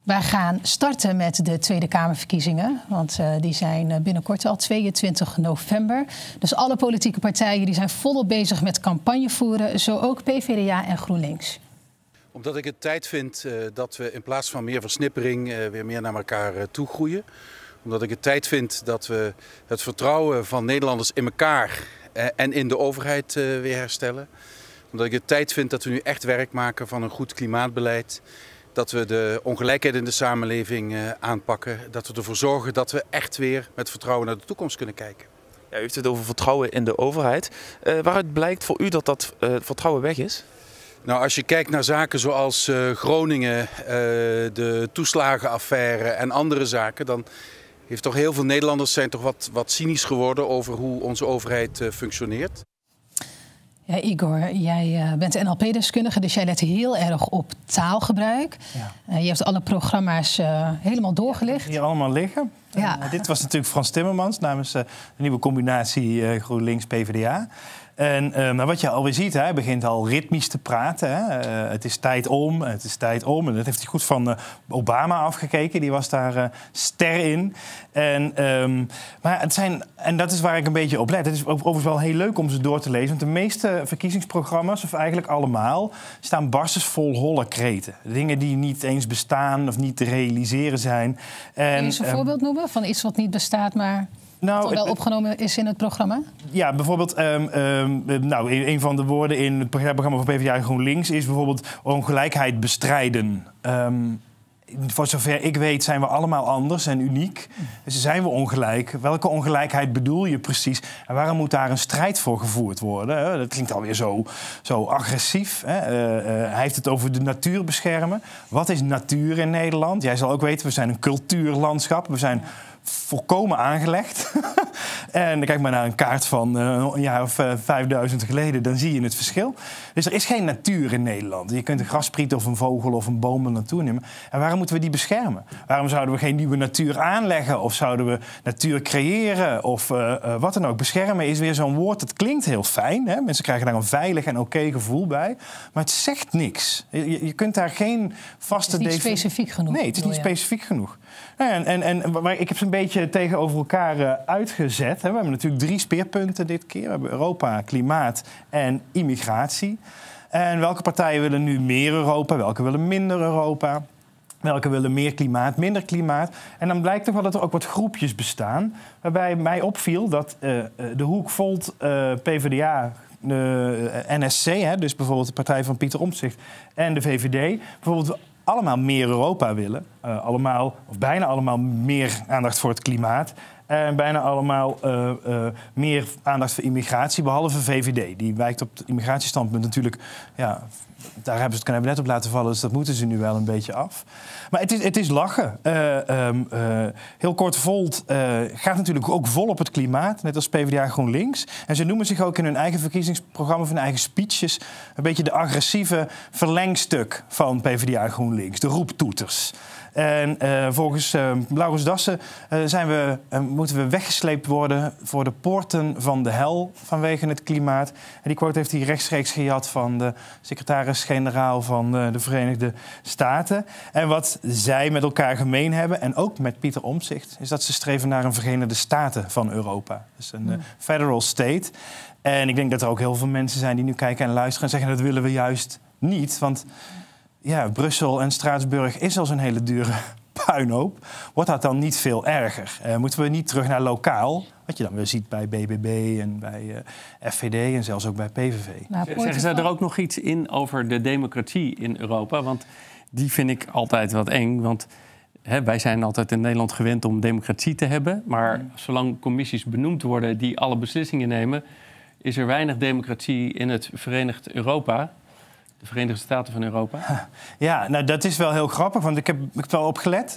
Wij gaan starten met de Tweede Kamerverkiezingen. Want die zijn binnenkort al 22 november. Dus alle politieke partijen die zijn volop bezig met campagne voeren. Zo ook PvdA en GroenLinks. Omdat ik het tijd vind dat we in plaats van meer versnippering weer meer naar elkaar toe groeien. Omdat ik het tijd vind dat we het vertrouwen van Nederlanders in elkaar en in de overheid weer herstellen. Omdat ik het tijd vind dat we nu echt werk maken van een goed klimaatbeleid. Dat we de ongelijkheid in de samenleving aanpakken. Dat we ervoor zorgen dat we echt weer met vertrouwen naar de toekomst kunnen kijken. Ja, u heeft het over vertrouwen in de overheid. Waaruit blijkt voor u dat dat vertrouwen weg is? Nou, als je kijkt naar zaken zoals Groningen, de toeslagenaffaire en andere zaken, dan heeft toch heel veel Nederlanders zijn toch wat cynisch geworden over hoe onze overheid functioneert. Ja, Igor, jij bent NLP-deskundige, dus jij let heel erg op taalgebruik. Ja. Je hebt alle programma's helemaal doorgelicht. Hier allemaal liggen. Ja. Dit was natuurlijk Frans Timmermans namens de nieuwe combinatie GroenLinks-PvdA. En wat je alweer ziet, hij begint al ritmisch te praten. Hè. Het is tijd om, het is tijd om. En dat heeft hij goed van Obama afgekeken. Die was daar ster in. Maar en dat is waar ik een beetje op let. Het is overigens wel heel leuk om ze door te lezen. Want de meeste verkiezingsprogramma's, of eigenlijk allemaal, staan barstensvol holle kreten. Dingen die niet eens bestaan of niet te realiseren zijn. Kun je eens een voorbeeld noemen van iets wat niet bestaat, maar wat wel opgenomen is in het programma? Ja, bijvoorbeeld een van de woorden in het programma van PvdA en GroenLinks is bijvoorbeeld ongelijkheid bestrijden. Voor zover ik weet zijn we allemaal anders en uniek. Dus zijn we ongelijk? Welke ongelijkheid bedoel je precies? En waarom moet daar een strijd voor gevoerd worden? Dat klinkt alweer zo agressief. Hij heeft het over de natuur beschermen. Wat is natuur in Nederland? Jij zal ook weten, we zijn een cultuurlandschap. We zijn volkomen aangelegd. En dan kijk maar naar een kaart van een jaar of 5000 geleden, dan zie je het verschil. Dus er is geen natuur in Nederland. Je kunt een graspriet of een vogel of een boom er naartoe nemen. En waarom moeten we die beschermen? Waarom zouden we geen nieuwe natuur aanleggen? Of zouden we natuur creëren? Of wat dan ook. Beschermen is weer zo'n woord, dat klinkt heel fijn. Hè? Mensen krijgen daar een veilig en oké gevoel bij. Maar het zegt niks. Je kunt daar geen vaste... Het is niet specifiek genoeg. Nee, het is niet specifiek genoeg. Maar ik heb ze een beetje tegenover elkaar uitgezet. We hebben natuurlijk 3 speerpunten dit keer. We hebben Europa, klimaat en immigratie. En welke partijen willen nu meer Europa? Welke willen minder Europa? Welke willen meer klimaat, minder klimaat? En dan blijkt toch wel dat er ook wat groepjes bestaan. Waarbij mij opviel dat de Hoek Volt PvdA... de NSC, dus bijvoorbeeld de partij van Pieter Omtzigt en de VVD... bijvoorbeeld allemaal meer Europa willen. Allemaal, of bijna allemaal meer aandacht voor het klimaat. En bijna allemaal meer aandacht voor immigratie, behalve VVD. Die wijkt op het immigratiestandpunt natuurlijk... Ja, daar hebben ze het kabinet op laten vallen, dus dat moeten ze nu wel een beetje af. Maar het is lachen. Heel kort, Volt gaat natuurlijk ook vol op het klimaat, net als PvdA GroenLinks. En ze noemen zich ook in hun eigen verkiezingsprogramma, of hun eigen speeches, een beetje de agressieve verlengstuk van PvdA GroenLinks, de roeptoeters. En volgens Laurens Dassen moeten we weggesleept worden voor de poorten van de hel vanwege het klimaat. En die quote heeft hij rechtstreeks gejat van de secretaris-generaal van de Verenigde Staten. En wat zij met elkaar gemeen hebben, en ook met Pieter Omtzigt, is dat ze streven naar een Verenigde Staten van Europa. Dus een federal state. En ik denk dat er ook heel veel mensen zijn die nu kijken en luisteren en zeggen dat willen we juist niet, want... Ja, Brussel en Straatsburg is al zo'n hele dure puinhoop. Wordt dat dan niet veel erger? Moeten we niet terug naar lokaal? Wat je dan weer ziet bij BBB en bij FVD en zelfs ook bij PVV. Zeggen ze er ook nog iets in over de democratie in Europa? Want die vind ik altijd wat eng. Want wij zijn altijd in Nederland gewend om democratie te hebben. Maar zolang commissies benoemd worden die alle beslissingen nemen... is er weinig democratie in het Verenigd Europa... De Verenigde Staten van Europa? Ja, nou dat is wel heel grappig, want ik heb wel opgelet.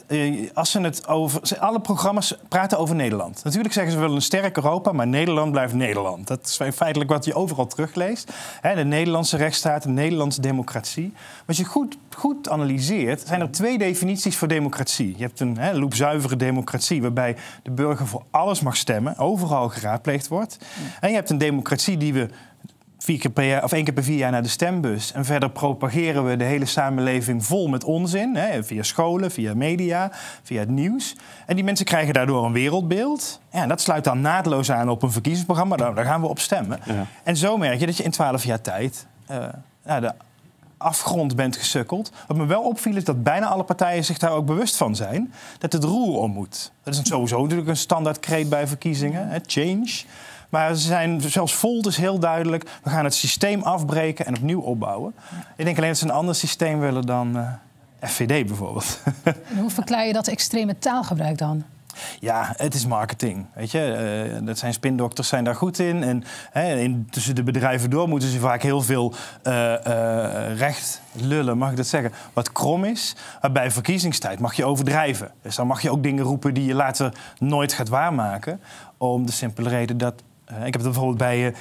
Alle programma's praten over Nederland. Natuurlijk zeggen ze wel een sterk Europa, maar Nederland blijft Nederland. Dat is feitelijk wat je overal terugleest. De Nederlandse rechtsstaat, de Nederlandse democratie. Maar als je goed analyseert, zijn er 2 definities voor democratie. Je hebt een loepzuivere democratie, waarbij de burger voor alles mag stemmen, overal geraadpleegd wordt. En je hebt een democratie die we één keer per 4 jaar naar de stembus. En verder propageren we de hele samenleving vol met onzin. Hè, via scholen, via media, via het nieuws. En die mensen krijgen daardoor een wereldbeeld. Ja, en dat sluit dan naadloos aan op een verkiezingsprogramma. Daar gaan we op stemmen. Ja. En zo merk je dat je in 12 jaar tijd de afgrond bent gesukkeld. Wat me wel opviel is dat bijna alle partijen zich daar ook bewust van zijn. Dat het roer om moet. Dat is sowieso natuurlijk een standaardkreet bij verkiezingen. Hè, change. Maar ze zijn zelfs Volt is heel duidelijk. We gaan het systeem afbreken en opnieuw opbouwen. Ik denk alleen dat ze een ander systeem willen dan FVD bijvoorbeeld. En hoe verklaar je dat extreme taalgebruik dan? Ja, het is marketing. Weet je, dat zijn spindokters zijn daar goed in. En tussen de bedrijven door moeten ze vaak heel veel recht lullen, mag ik dat zeggen, wat krom is. Maar bij verkiezingstijd mag je overdrijven. Dus dan mag je ook dingen roepen die je later nooit gaat waarmaken. Om de simpele reden dat... ik heb het bijvoorbeeld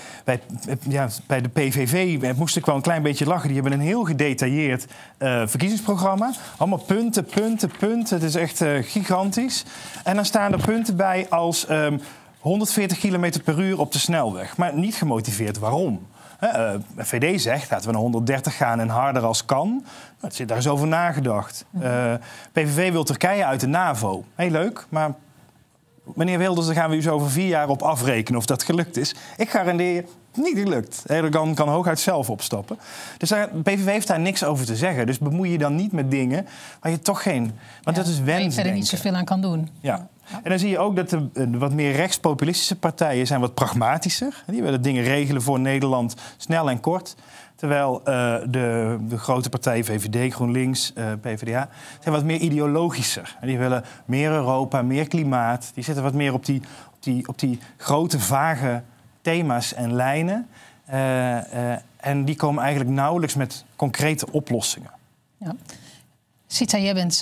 bij de PVV moest ik wel een klein beetje lachen. Die hebben een heel gedetailleerd verkiezingsprogramma. Allemaal punten. Het is echt gigantisch. En dan staan er punten bij als 140 km per uur op de snelweg. Maar niet gemotiveerd waarom. VD zegt, laten we naar 130 gaan en harder als kan. Daar is over nagedacht. PVV wil Turkije uit de NAVO. Heel leuk, maar... Meneer Wilders, daar gaan we u zo over 4 jaar op afrekenen of dat gelukt is. Ik garandeer je, niet gelukt. Erdogan kan hooguit zelf opstappen. Dus de PVV heeft daar niks over te zeggen. Dus bemoei je dan niet met dingen waar je toch geen... Want dat is wensdenken. Waar je er niet zoveel aan kan doen. Ja. En dan zie je ook dat de wat meer rechtspopulistische partijen zijn wat pragmatischer. Die willen dingen regelen voor Nederland snel en kort. Terwijl de grote partijen, VVD, GroenLinks, PvdA, zijn wat meer ideologischer. En die willen meer Europa, meer klimaat. Die zitten wat meer op die grote, vage thema's en lijnen. En die komen eigenlijk nauwelijks met concrete oplossingen. Ja. Sita,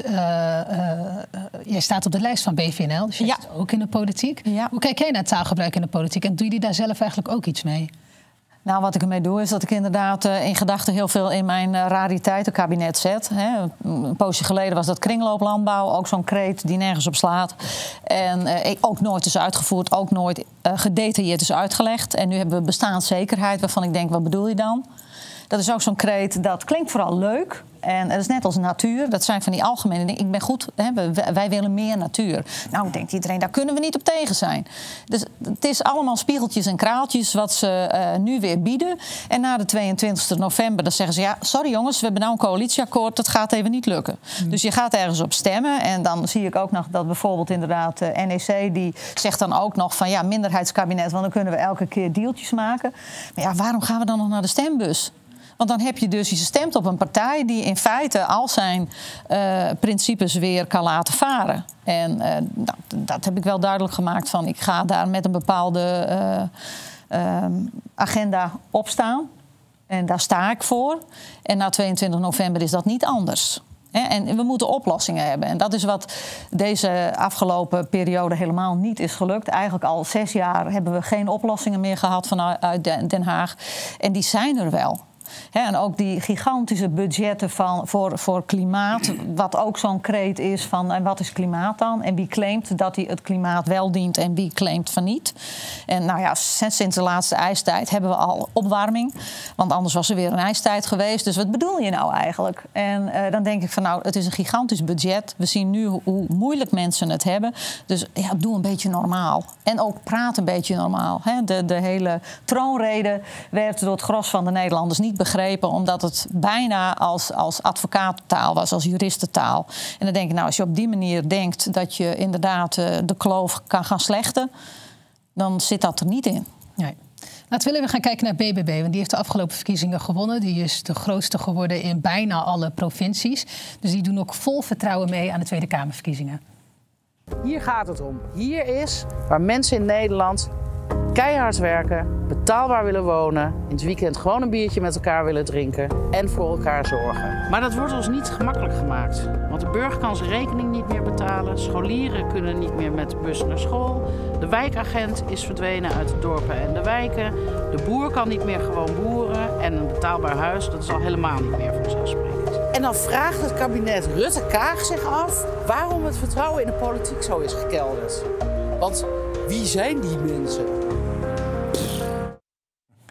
jij staat op de lijst van BVNL, dus je zit ook in de politiek. Ja. Hoe kijk jij naar taalgebruik in de politiek en doen jullie daar zelf eigenlijk ook iets mee? Nou, wat ik ermee doe is dat ik inderdaad in gedachten heel veel in mijn rariteitenkabinet zet. Een poosje geleden was dat kringlooplandbouw, ook zo'n kreet die nergens op slaat. En ook nooit is uitgevoerd, ook nooit gedetailleerd is uitgelegd. En nu hebben we bestaanszekerheid, waarvan ik denk, wat bedoel je dan? Dat is ook zo'n kreet, dat klinkt vooral leuk. En dat is net als natuur. Dat zijn van die algemene dingen. Ik ben goed, wij willen meer natuur. Nou, denkt iedereen, daar kunnen we niet op tegen zijn. Dus het is allemaal spiegeltjes en kraaltjes wat ze nu weer bieden. En na de 22 november dan zeggen ze... ja, sorry jongens, we hebben nou een coalitieakkoord. Dat gaat even niet lukken. Dus je gaat ergens op stemmen. En dan zie ik ook nog dat bijvoorbeeld inderdaad NEC... die zegt dan ook nog van ja, minderheidskabinet... want dan kunnen we elke keer deeltjes maken. Maar ja, waarom gaan we dan nog naar de stembus? Want dan heb je dus, je stemt op een partij die in feite al zijn principes weer kan laten varen. En dat heb ik wel duidelijk gemaakt van ik ga daar met een bepaalde agenda op staan. En daar sta ik voor. En na 22 november is dat niet anders. En we moeten oplossingen hebben. En dat is wat deze afgelopen periode helemaal niet is gelukt. Eigenlijk al 6 jaar hebben we geen oplossingen meer gehad vanuit Den Haag. En die zijn er wel. En ook die gigantische budgetten voor klimaat, wat ook zo'n kreet is van en wat is klimaat dan? En wie claimt dat hij het klimaat wel dient en wie claimt van niet? En nou ja, sinds de laatste ijstijd hebben we al opwarming, want anders was er weer een ijstijd geweest. Dus wat bedoel je nou eigenlijk? En dan denk ik van nou, het is een gigantisch budget. We zien nu hoe moeilijk mensen het hebben. Dus ja, doe een beetje normaal. En ook praat een beetje normaal. De hele troonrede werd door het gros van de Nederlanders niet begrepen, omdat het bijna als advocatentaal was, als juristentaal. En dan denk ik, nou, als je op die manier denkt dat je inderdaad de kloof kan gaan slechten, dan zit dat er niet in. Nee. Laten we even gaan kijken naar BBB, want die heeft de afgelopen verkiezingen gewonnen. Die is de grootste geworden in bijna alle provincies. Dus die doen ook vol vertrouwen mee aan de Tweede Kamerverkiezingen. Hier gaat het om. Hier is waar mensen in Nederland keihard werken, betaalbaar willen wonen, in het weekend gewoon een biertje met elkaar willen drinken en voor elkaar zorgen. Maar dat wordt ons niet gemakkelijk gemaakt. Want de burger kan zijn rekening niet meer betalen, scholieren kunnen niet meer met de bus naar school, de wijkagent is verdwenen uit de dorpen en de wijken, de boer kan niet meer gewoon boeren en een betaalbaar huis, dat is al helemaal niet meer vanzelfsprekend. En dan vraagt het kabinet Rutte-Kaag zich af waarom het vertrouwen in de politiek zo is gekelderd. Want wie zijn die mensen? Ja,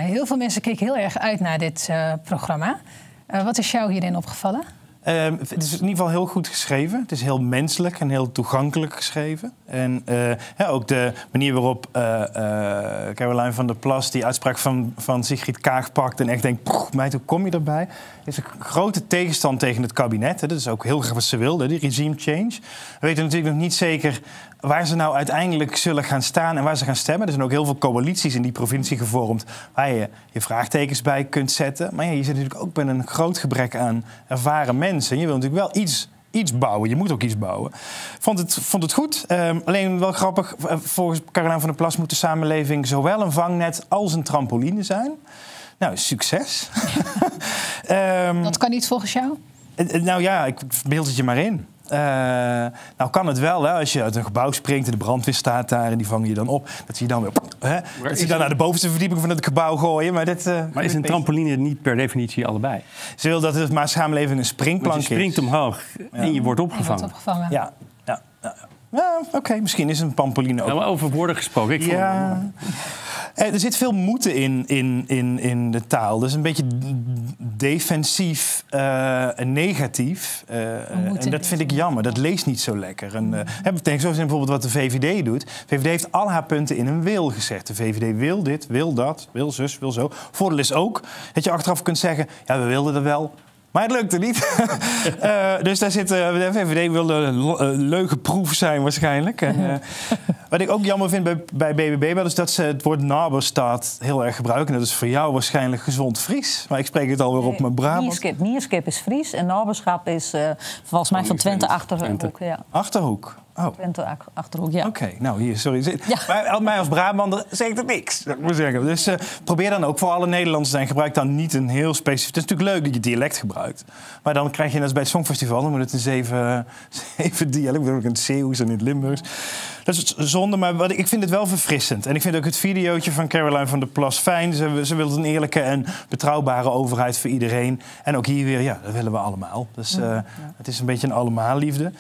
heel veel mensen keken heel erg uit naar dit programma. Wat is jou hierin opgevallen? Het is in ieder geval heel goed geschreven. Het is heel menselijk en heel toegankelijk geschreven. En ook de manier waarop Caroline van der Plas die uitspraak van Sigrid Kaag pakt en echt denkt, meid, hoe kom je erbij? Is een grote tegenstand tegen het kabinet. Hè. Dat is ook heel graag wat ze wilde, die regime change. We weten natuurlijk nog niet zeker waar ze nou uiteindelijk zullen gaan staan en waar ze gaan stemmen. Er zijn ook heel veel coalities in die provincie gevormd waar je vraagtekens bij kunt zetten. Maar ja, je zit natuurlijk ook met een groot gebrek aan ervaren mensen. Je wil natuurlijk wel iets bouwen. Je moet ook iets bouwen. Vond het goed. Alleen wel grappig. Volgens Caroline van der Plas moet de samenleving zowel een vangnet als een trampoline zijn. Nou, succes. Dat kan niet volgens jou? Nou ja, ik beeld het je maar in. Nou kan het wel, hè, als je uit een gebouw springt en de brandweer staat daar en die vangen je dan op. Dat zie je dan weer dat zie je dan naar de bovenste verdieping van het gebouw gooien. Maar is een trampoline niet per definitie allebei? Ze wil dat het maar samenleving een springplank is. Je springt omhoog en je wordt opgevangen. Ja. Oké, misschien is een trampoline ook. Nou, over woorden gesproken. Er zit veel moeten in de taal. Dus een beetje defensief en negatief. En dat vind ik jammer. Dat leest niet zo lekker. Betekent zo bijvoorbeeld wat de VVD doet. De VVD heeft al haar punten in een wil gezet. De VVD wil dit, wil dat, wil zus, wil zo. Voordeel is ook dat je achteraf kunt zeggen, ja, we wilden er wel. Maar het lukte niet. Dus daar zit de VVD wilde leugenproef zijn waarschijnlijk. Wat ik ook jammer vind bij BBB wel is dat ze het woord naberstaat heel erg gebruiken. Dat is voor jou waarschijnlijk gezond Fries. Maar ik spreek het alweer op mijn Brabant. Nierskip is Fries en naberschap is volgens mij van Twente Achterhoek. Ja. Achterhoek? Oh. Twente Achterhoek, ja. Oké, nou hier, sorry. Ja. Maar mij als Brabander zegt het niks, zou ik maar zeggen. Dus probeer dan ook voor alle Nederlanders en gebruik dan niet een heel specifiek. Het is natuurlijk leuk dat je dialect gebruikt. Maar dan krijg je net als bij het Songfestival, dan moet het een zeven dialect. Dan ook een Zeeuws en in het Limburgs. Dat is zonde, maar ik vind het wel verfrissend. En ik vind ook het videootje van Caroline van der Plas fijn. Ze wil een eerlijke en betrouwbare overheid voor iedereen. En ook hier weer, ja, dat willen we allemaal. Dus het is een beetje een allemaal-liefde.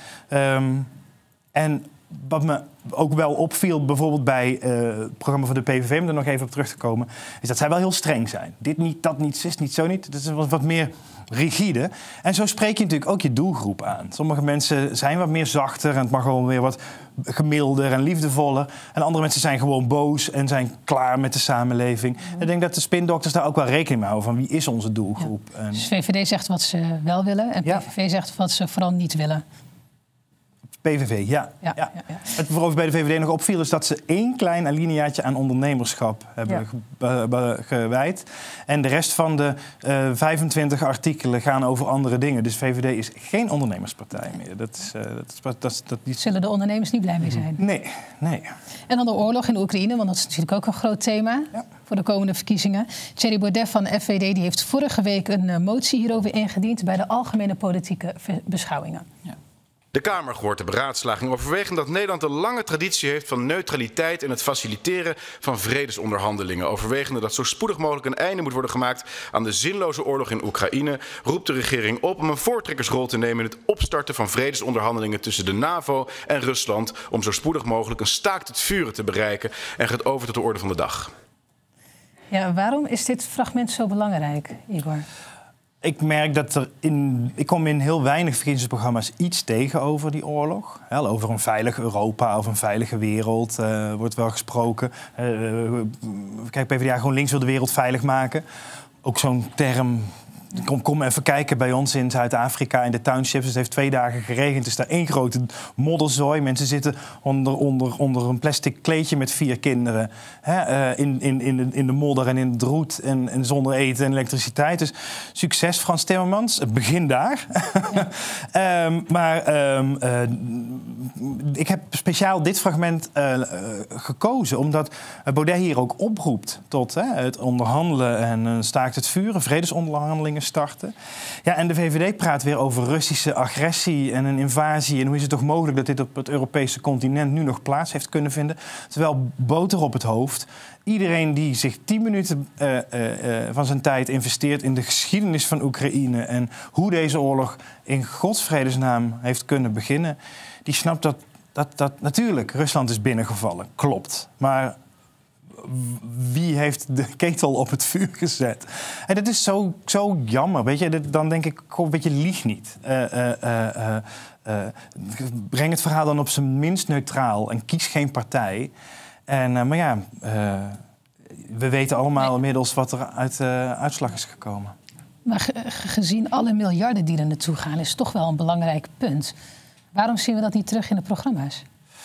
En wat me ook wel opviel, bijvoorbeeld bij het programma van de PVV, om er nog even op terug te komen, is dat zij wel heel streng zijn. Dit niet, dat niet, zus niet, zo niet. Dat is wat meer rigide. En zo spreek je natuurlijk ook je doelgroep aan. Sommige mensen zijn wat meer zachter en het mag gewoon weer wat gemilder en liefdevoller. En andere mensen zijn gewoon boos en zijn klaar met de samenleving. Ik denk dat de spindokters daar ook wel rekening mee houden van wie is onze doelgroep. Ja. Dus VVD zegt wat ze wel willen en PVV zegt wat ze vooral niet willen. PVV, ja. Wat bijvoorbeeld bij de VVD nog opviel is dat ze 1 klein alineaatje aan ondernemerschap hebben gewijd. En de rest van de 25 artikelen gaan over andere dingen. Dus VVD is geen ondernemerspartij meer. Zullen de ondernemers niet blij mee zijn? Nee. En dan de oorlog in Oekraïne, want dat is natuurlijk ook een groot thema voor de komende verkiezingen. Thierry Baudet van de FVD die heeft vorige week een motie hierover ingediend bij de algemene politieke beschouwingen. Ja. De Kamer gehoord de beraadslaging overwegend dat Nederland een lange traditie heeft van neutraliteit en het faciliteren van vredesonderhandelingen. Overwegende dat zo spoedig mogelijk een einde moet worden gemaakt aan de zinloze oorlog in Oekraïne, roept de regering op om een voortrekkersrol te nemen in het opstarten van vredesonderhandelingen tussen de NAVO en Rusland, om zo spoedig mogelijk een staakt het vuren te bereiken en gaat over tot de orde van de dag. Ja, waarom is dit fragment zo belangrijk, Igor? Ik merk dat ik kom in heel weinig verkiezingsprogramma's iets tegen over die oorlog. Over een veilig Europa of een veilige wereld wordt wel gesproken. Kijk, PvdA GroenLinks wil de wereld veilig maken. Ook zo'n term. Kom even kijken bij ons in Zuid-Afrika in de townships. Het heeft 2 dagen geregend. Het is daar 1 grote modderzooi. Mensen zitten onder een plastic kleedje met 4 kinderen. In de modder en in het roet. En zonder eten en elektriciteit. Dus succes Frans Timmermans. Begin daar. Ik heb speciaal dit fragment gekozen. Omdat Baudet hier ook oproept tot het onderhandelen en staakt het vuren. Vredesonderhandelingen starten. Ja, en de VVD praat weer over Russische agressie en een invasie. En hoe is het toch mogelijk dat dit op het Europese continent nu nog plaats heeft kunnen vinden? Terwijl boter op het hoofd. Iedereen die zich 10 minuten van zijn tijd investeert in de geschiedenis van Oekraïne en hoe deze oorlog in Gods vredesnaam heeft kunnen beginnen, die snapt dat natuurlijk Rusland is binnengevallen. Klopt. Maar wie heeft de ketel op het vuur gezet? En dat is zo jammer. Weet je? Dan denk ik, weet je, lieg niet. Breng het verhaal dan op zijn minst neutraal en kies geen partij. Maar ja, we weten allemaal inmiddels wat er uit de uitslag is gekomen. Maar gezien alle miljarden die er naartoe gaan, is toch wel een belangrijk punt. Waarom zien we dat niet terug in de programma's?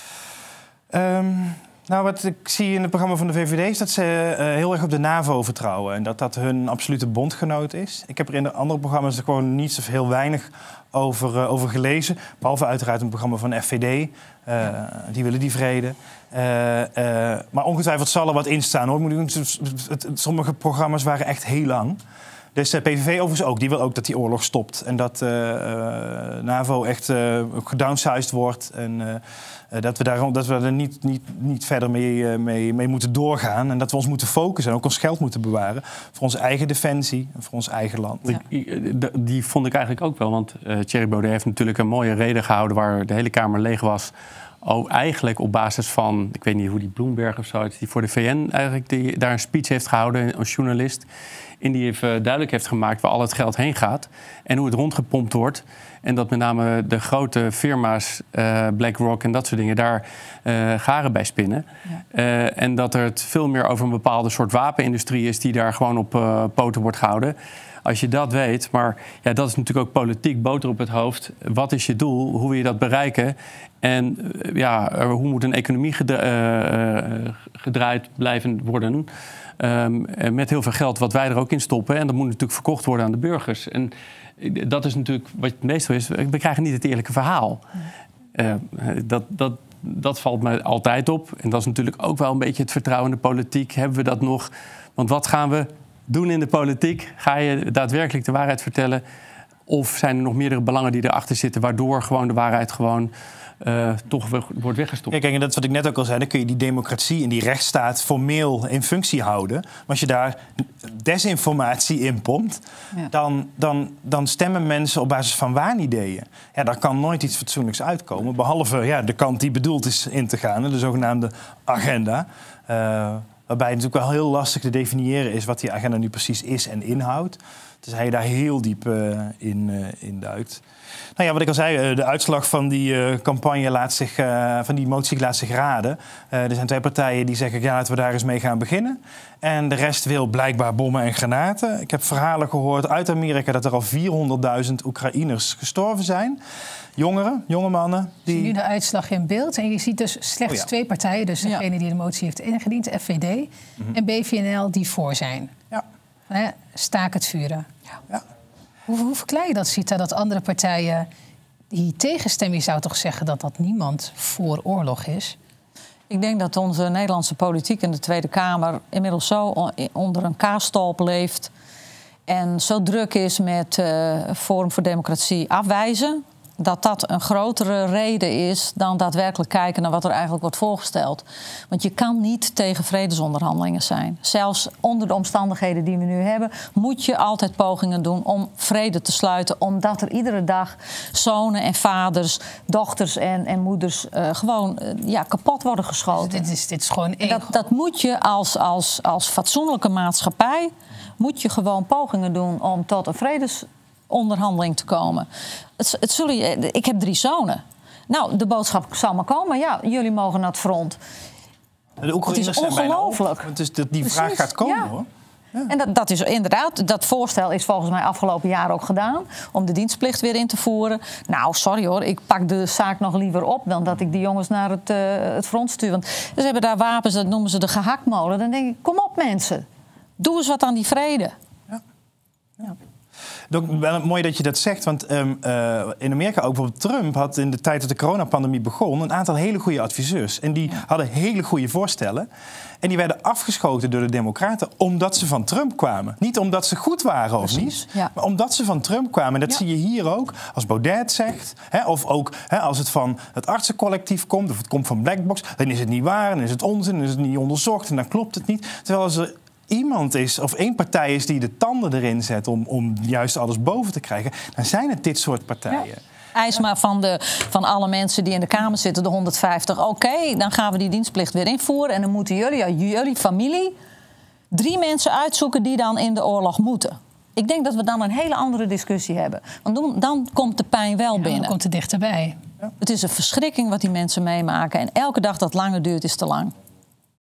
Nou, wat ik zie in het programma van de VVD is dat ze heel erg op de NAVO vertrouwen. En dat hun absolute bondgenoot is. Ik heb er in de andere programma's er gewoon niet of heel weinig over gelezen. Behalve uiteraard een programma van FVD. Die willen die vrede. Maar ongetwijfeld zal er wat in staan, hoor. Sommige programma's waren echt heel lang. Dus PVV overigens ook. Die wil ook dat die oorlog stopt. En dat NAVO echt gedownsized wordt. En dat we er niet verder mee moeten doorgaan. En dat we ons moeten focussen en ook ons geld moeten bewaren. Voor onze eigen defensie en voor ons eigen land. Ja. Die vond ik eigenlijk ook wel. Want Thierry Baudet heeft natuurlijk een mooie reden gehouden waar de hele Kamer leeg was. Eigenlijk op basis van, ik weet niet hoe die Bloomberg of zo, die voor de VN eigenlijk daar een speech heeft gehouden, een journalist. En die even duidelijk heeft gemaakt waar al het geld heen gaat. En hoe het rondgepompt wordt. En dat met name de grote firma's, BlackRock en dat soort dingen, daar garen bij spinnen. Ja. En dat er het veel meer over een bepaalde soort wapenindustrie is die daar gewoon op poten wordt gehouden. Als je dat weet, maar ja, dat is natuurlijk ook politiek, boter op het hoofd. Wat is je doel? Hoe wil je dat bereiken? En hoe moet een economie gedraaid blijven worden? Met heel veel geld wat wij er ook in stoppen. En dat moet natuurlijk verkocht worden aan de burgers. En dat is natuurlijk wat het meestal is. We krijgen niet het eerlijke verhaal. Dat valt mij altijd op. En dat is natuurlijk ook wel een beetje het vertrouwen in de politiek. Hebben we dat nog? Want wat gaan we doen in de politiek? Ga je daadwerkelijk de waarheid vertellen? Of zijn er nog meerdere belangen die erachter zitten, waardoor gewoon de waarheid gewoon toch wordt weggestopt? Kijk, en dat is wat ik net ook al zei. Dan kun je die democratie en die rechtsstaat formeel in functie houden. Maar als je daar desinformatie in pompt, dan stemmen mensen op basis van waanideeën. Ja, daar kan nooit iets fatsoenlijks uitkomen. Behalve de kant die bedoeld is in te gaan, de zogenaamde agenda. Waarbij het natuurlijk wel heel lastig te definiëren is wat die agenda nu precies is en inhoudt. Dus hij daar heel diep in duikt. Nou ja, wat ik al zei, de uitslag van die campagne van die motie laat zich raden. Er zijn 2 partijen die zeggen, laten we daar eens mee gaan beginnen. En de rest wil blijkbaar bommen en granaten. Ik heb verhalen gehoord uit Amerika dat er al 400.000 Oekraïners gestorven zijn. Jonge mannen. Je ziet nu de uitslag in beeld. En je ziet dus slechts 2 partijen. Dus degene die de motie heeft ingediend, de FVD en BVNL, die voor zijn. Ja. Staak het vuren. Ja. Hoe verklaar je dat, Sita, dat andere partijen die tegenstemmen, je zou toch zeggen dat niemand voor oorlog is? Ik denk dat onze Nederlandse politiek in de Tweede Kamer inmiddels zo onder een kaasstolp leeft en zo druk is met Forum voor Democratie afwijzen, dat een grotere reden is dan daadwerkelijk kijken naar wat er eigenlijk wordt voorgesteld. Want je kan niet tegen vredesonderhandelingen zijn. Zelfs onder de omstandigheden die we nu hebben, moet je altijd pogingen doen om vrede te sluiten. Omdat er iedere dag zonen en vaders, dochters en moeders gewoon kapot worden geschoten. Dus dit is gewoon dat moet je als fatsoenlijke maatschappij, moet je gewoon pogingen doen om tot een vredesonderhandeling te komen. Ik heb 3 zonen. Nou, de boodschap zal maar komen. Ja, jullie mogen naar het front. De Oekraïners het is ongelooflijk. Dus die vraag gaat komen, hoor. Ja. En dat is inderdaad, dat voorstel is volgens mij afgelopen jaar ook gedaan, om de dienstplicht weer in te voeren. Nou, sorry hoor, ik pak de zaak nog liever op dan dat ik die jongens naar het front stuur. Want ze hebben daar wapens, dat noemen ze de gehaktmolen. Dan denk ik, kom op mensen, doe eens wat aan die vrede. Ja. Wel mooi dat je dat zegt, want in Amerika ook bijvoorbeeld Trump had in de tijd dat de coronapandemie begon een aantal hele goede adviseurs. En die hadden hele goede voorstellen. En die werden afgeschoten door de Democraten omdat ze van Trump kwamen. Niet omdat ze goed waren of niet, maar omdat ze van Trump kwamen. En dat zie je hier ook, als Baudet zegt, of ook als het van het artsencollectief komt, of het komt van Blackbox, dan is het niet waar, dan is het onzin, dan is het niet onderzocht en dan klopt het niet. Terwijl als er iemand is, of 1 partij is die de tanden erin zet om juist alles boven te krijgen, dan zijn het dit soort partijen. eis maar van alle mensen die in de Kamer zitten, de 150. Oké, dan gaan we die dienstplicht weer invoeren. En dan moeten jullie familie 3 mensen uitzoeken die dan in de oorlog moeten. Ik denk dat we dan een hele andere discussie hebben. Want dan komt de pijn wel binnen. Dan komt het dichterbij. Het is een verschrikking wat die mensen meemaken. En elke dag dat langer duurt is te lang.